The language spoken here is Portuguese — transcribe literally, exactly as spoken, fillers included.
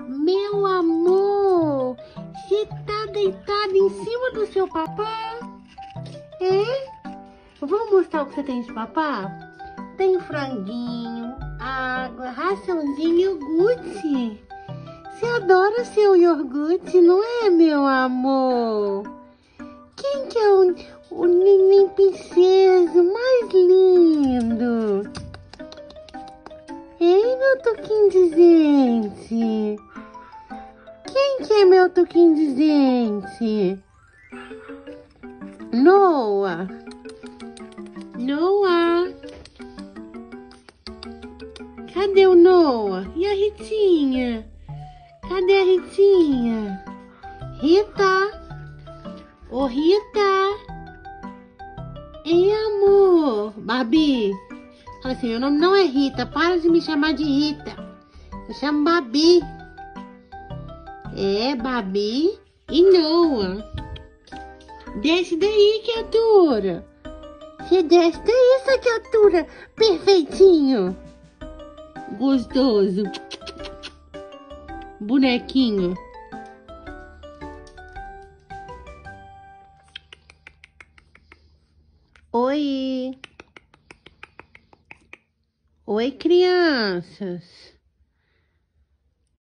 Meu amor, você tá deitado em cima do seu papá? É? Vamos mostrar o que você tem de papá? Tem franguinho, água, raçãozinho e iogurte. Você adora seu iogurte, não é, meu amor? Quem que é o, o neném princeso mais lindo? Ei, meu toquinho de gente. Quem que é meu toquinho de gente? Noah. Noah. Cadê o Noah? E a Ritinha? Cadê a Ritinha? Rita. Ô, Rita. Ei, amor. Babi. Fala assim, meu nome não é Rita. Para de me chamar de Rita. Eu chamo Babi. É, Babi e Noah. Desce daí, criatura. Você desce daí, essa criatura. Perfeitinho. Gostoso. Bonequinho. Oi. Oi, crianças.